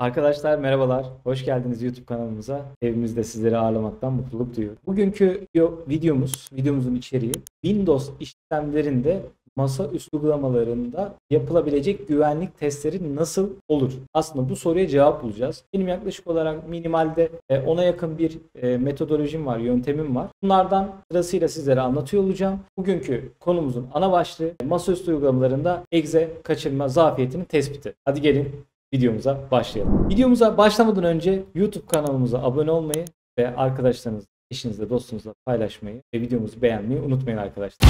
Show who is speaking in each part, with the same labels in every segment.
Speaker 1: Arkadaşlar merhabalar, hoş geldiniz YouTube kanalımıza. Evimizde sizleri ağırlamaktan mutluluk duyuyorum. Bugünkü videomuzun içeriği Windows işlemlerinde masaüstü uygulamalarında yapılabilecek güvenlik testleri nasıl olur? Aslında bu soruya cevap bulacağız. Benim yaklaşık olarak minimalde 10'a yakın bir metodolojim var, yöntemim var. Bunlardan sırasıyla sizlere anlatıyor olacağım. Bugünkü konumuzun ana başlığı masaüstü uygulamalarında exe kaçırma zafiyetinin tespiti. Hadi gelin videomuza başlayalım. Videomuza başlamadan önce YouTube kanalımıza abone olmayı ve arkadaşlarınızla, eşinizle, dostunuzla paylaşmayı ve videomuzu beğenmeyi unutmayın arkadaşlar.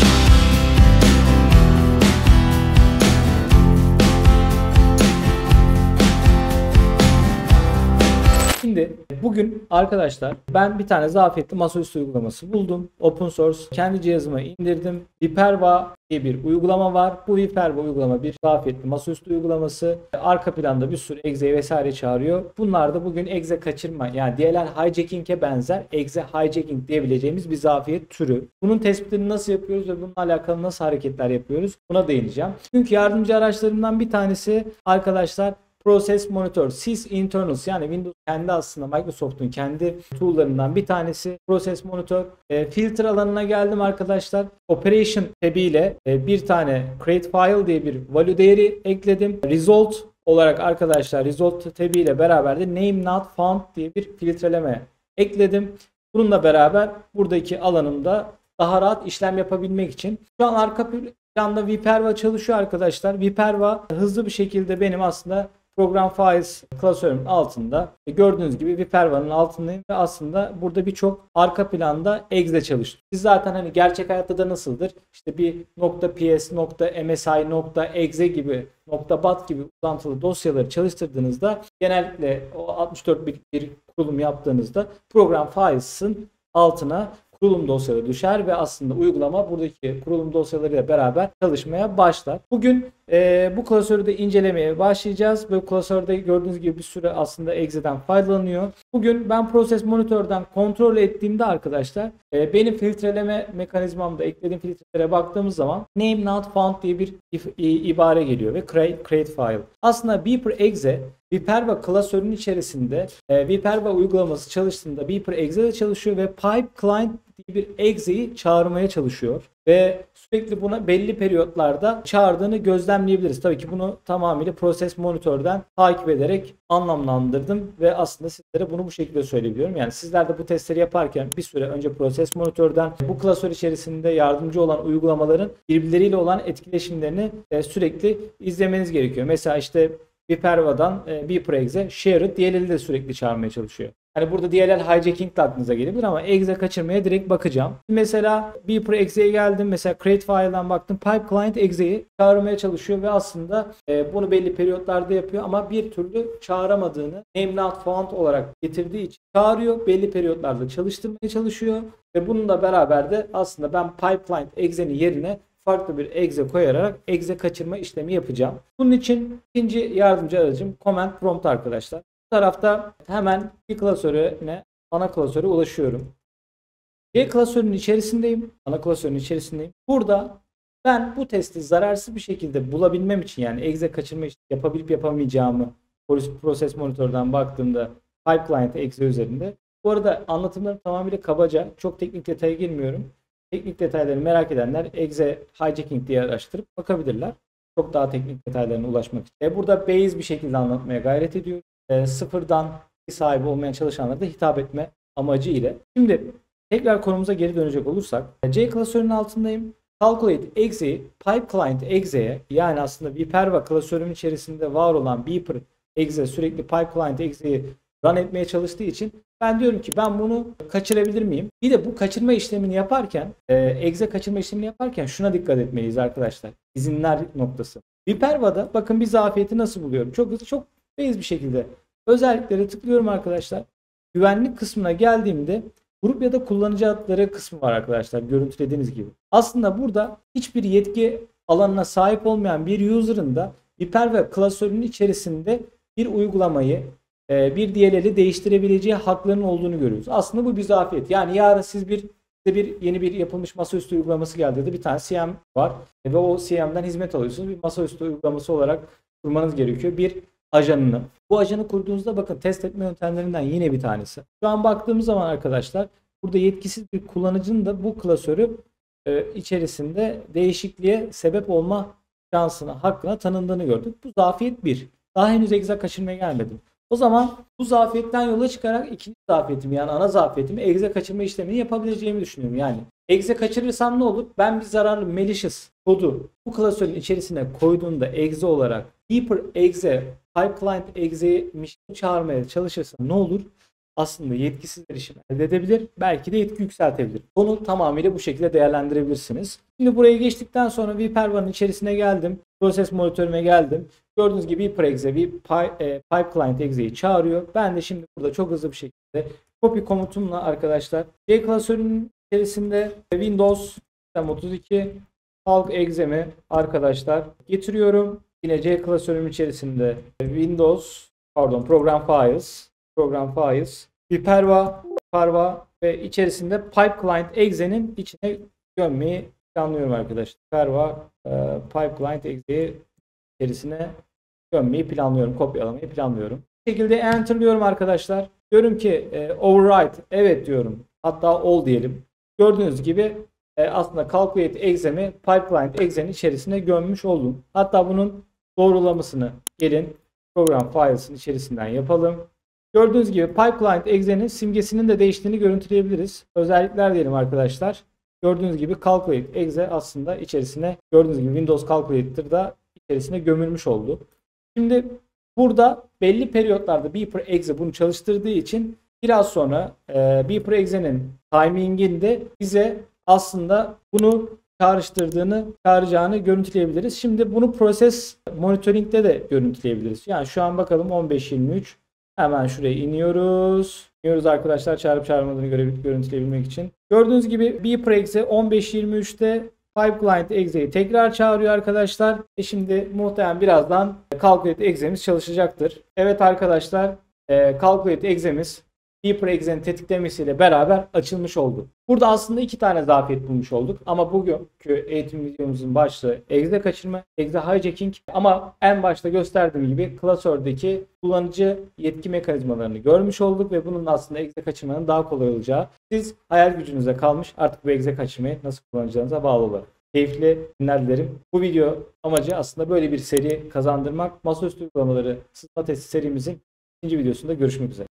Speaker 1: Şimdi bugün arkadaşlar ben bir tane zafiyetli masaüstü uygulaması buldum. Open source kendi cihazıma indirdim. Viperva diye bir uygulama var. Bu Viperva uygulama bir zafiyetli masaüstü uygulaması. Arka planda bir sürü exe vesaire çağırıyor. Bunlar da bugün exe kaçırma yani DLL hijacking'e benzer exe hijacking diyebileceğimiz bir zafiyet türü. Bunun tespitini nasıl yapıyoruz ve bununla alakalı nasıl hareketler yapıyoruz? Buna değineceğim. Çünkü yardımcı araçlarımdan bir tanesi arkadaşlar Process Monitor, Sys Internals yani Windows kendi aslında Microsoft'un kendi tool'larından bir tanesi Process Monitor. Filtre alanına geldim arkadaşlar. Operation tab'iyle bir tane create file diye bir value değeri ekledim. Result olarak arkadaşlar Result tab'iyle beraber de name not found diye bir filtreleme ekledim. Bununla beraber buradaki alanımda daha rahat işlem yapabilmek için. Şu an arka planda Viperva çalışıyor arkadaşlar. Viperva hızlı bir şekilde benim aslında Program Files klasörümün altında. Gördüğünüz gibi Viperva'nın altındayım ve aslında burada birçok arka planda exe çalışıyor. Siz zaten hani gerçek hayatta da nasıldır? İşte bir .ps, .msi, .exe gibi, .bat gibi uzantılı dosyaları çalıştırdığınızda genellikle o 64 bit bir kurulum yaptığınızda Program Files'ın altına kurulum dosyaları düşer ve aslında uygulama buradaki kurulum dosyalarıyla beraber çalışmaya başlar. Bugün bu klasörü de incelemeye başlayacağız. Bu klasörde gördüğünüz gibi bir sürü aslında exe'den faydalanıyor. Bugün ben Process Monitor'dan kontrol ettiğimde arkadaşlar benim filtreleme mekanizmamda eklediğim filtrelere baktığımız zaman name not found diye bir ibare geliyor ve create file. Aslında Beeper exe Viperva klasörünün içerisinde Viperva uygulaması çalıştığında Beeper exe de çalışıyor ve pipe client diye bir exe'yi çağırmaya çalışıyor ve sürekli buna belli periyotlarda çağırdığını gözlemleyebiliriz. Tabii ki bunu tamamıyla Process Monitor'dan takip ederek anlamlandırdım ve aslında sizlere bunu bu şekilde söyleyebiliyorum. Yani sizler de bu testleri yaparken bir süre önce Process Monitor'dan bu klasör içerisinde yardımcı olan uygulamaların birbirleriyle olan etkileşimlerini sürekli izlemeniz gerekiyor. Mesela işte Viperva'dan Beeper exe shared DLL'i de sürekli çağırmaya çalışıyor. Hani burada DLL hijacking de aklınıza gelebilir ama exe kaçırmaya direkt bakacağım. Mesela Beeper exe'ye geldim. Mesela create file'dan baktım. Pipe client exe'yi çağırmaya çalışıyor ve aslında bunu belli periyotlarda yapıyor ama bir türlü çağıramadığını name not found olarak getirdiği için çağırıyor. Belli periyotlarda çalıştırmaya çalışıyor ve bununla beraber de aslında ben pipe client exe'nin yerine farklı bir exe koyarak exe kaçırma işlemi yapacağım. Bunun için ikinci yardımcı aracım command prompt arkadaşlar. Bu tarafta hemen bir klasörüne, ana klasöre ulaşıyorum. C klasörünün içerisindeyim. Ana klasörün içerisindeyim. Burada ben bu testi zararsız bir şekilde bulabilmem için yani exe kaçırma işlemi yapabilip yapamayacağımı Process Monitor'dan baktığımda Pipe Client exe üzerinde. Bu arada anlatımlarım tamamıyla kabaca. Çok teknik detaya girmiyorum. Teknik detaylarını merak edenler exe hijacking diye araştırıp bakabilirler. Çok daha teknik detaylarına ulaşmak için. Burada base bir şekilde anlatmaya gayret ediyorum. Sıfırdan sahibi olmayan çalışanlara da hitap etme amacı ile. Şimdi tekrar konumuza geri dönecek olursak C klasörünün altındayım. Calculate exe'yi Pipe Client exe'ye yani aslında Viperva klasörünün içerisinde var olan Beeper exe sürekli Pipe Client exe'yi run etmeye çalıştığı için ben diyorum ki ben bunu kaçırabilir miyim? Bir de bu kaçırma işlemini yaparken exe kaçırma işlemini yaparken şuna dikkat etmeliyiz arkadaşlar. İzinler noktası. Viperva'da bakın bir zafiyeti nasıl buluyorum? Çok hızlı, çok basic bir şekilde özelliklere tıklıyorum arkadaşlar. Güvenlik kısmına geldiğimde grup ya da kullanıcı adları kısmı var arkadaşlar görüntülediğiniz gibi. Aslında burada hiçbir yetki alanına sahip olmayan bir user'ın da Viperva klasörünün içerisinde bir uygulamayı bir DLL'i değiştirebileceği haklarının olduğunu görüyoruz. Aslında bu bir zafiyet. Yani yarın siz yeni bir yapılmış masaüstü uygulaması geldiğinde bir tane CM var ve o CM'den hizmet alıyorsunuz. Bir masaüstü uygulaması olarak kurmanız gerekiyor. Bir ajanını. Bu ajanı kurduğunuzda bakın test etme yöntemlerinden yine bir tanesi. Şu an baktığımız zaman arkadaşlar burada yetkisiz bir kullanıcının da bu klasörü içerisinde değişikliğe sebep olma şansına, hakkına tanındığını gördük. Bu zafiyet 1. Daha henüz exe kaçırmaya gelmedim. O zaman bu zafiyetten yola çıkarak ikinci zafiyetimi yani ana zafiyetimi exe kaçırma işlemini yapabileceğimi düşünüyorum. Yani exe kaçırırsam ne olur? Ben bir zararlı malicious kodu bu klasörün içerisine koyduğumda exe olarak hyperexe, pipeclient exe'yi çağırmaya çalışırsam ne olur? Aslında yetkisiz erişim elde edebilir. Belki de yetki yükseltebilir. Bunu tamamıyla bu şekilde değerlendirebilirsiniz. Şimdi buraya geçtikten sonra vPerva'nın içerisine geldim. Proses monitörüme geldim. Gördüğünüz gibi hyperexe, pipeclient exe'yi çağırıyor. Ben de şimdi burada çok hızlı bir şekilde copy komutumla arkadaşlar C klasörünün içerisinde Windows 32 halk exe'mi arkadaşlar getiriyorum. Yine C klasörüm içerisinde program files, vPerva ve içerisinde pipeclient exe'nin içine gömmeyi planlıyorum arkadaşlar. Perva pipeclient exe'yi içerisine gömmeyi planlıyorum, kopyalamayı planlıyorum. Bu şekilde enter'lıyorum arkadaşlar. Diyorum ki override evet diyorum. Hatta all diyelim. Gördüğünüz gibi aslında calculate exe'mi pipeclient exe'nin içerisine gömmüş oldum. Hatta bunun doğrulamasını gelin program files'ın içerisinden yapalım. Gördüğünüz gibi pipeclient exe'nin simgesinin de değiştiğini görüntüleyebiliriz. Özellikler diyelim arkadaşlar. Gördüğünüz gibi calculate exe aslında içerisine gördüğünüz gibi Windows Calculator da içerisine gömülmüş oldu. Şimdi burada belli periyotlarda beeper exe bunu çalıştırdığı için biraz sonra beeper exe'nin timing'inde bize aslında bunu çağıracağını görüntüleyebiliriz. Şimdi bunu proses monitoring'de de görüntüleyebiliriz. Yani şu an bakalım 15.23 hemen şuraya iniyoruz. İniyoruz arkadaşlar çağırıp çağırmadığını görüntüleyebilmek için. Gördüğünüz gibi beeper exe 15.23'te pipeclient exe'yi tekrar çağırıyor arkadaşlar. Şimdi muhtemelen birazdan calculate exe'miz çalışacaktır. Evet arkadaşlar calculate exe'miz beeper exe'nin tetiklemesiyle beraber açılmış oldu. Burada aslında iki tane zafiyet bulmuş olduk. Ama bugünkü eğitim videomuzun başlığı exe kaçırma, exe hijacking. Ama en başta gösterdiğim gibi klasördeki kullanıcı yetki mekanizmalarını görmüş olduk ve bunun aslında exe kaçırmanın daha kolay olacağı. Siz hayal gücünüze kalmış artık bu exe kaçırmayı nasıl kullanacağınıza bağlı olarak. Keyifli günler dilerim. Bu video amacı aslında böyle bir seri kazandırmak. Masaüstü uygulamaları sızma testi serimizin ikinci videosunda görüşmek üzere.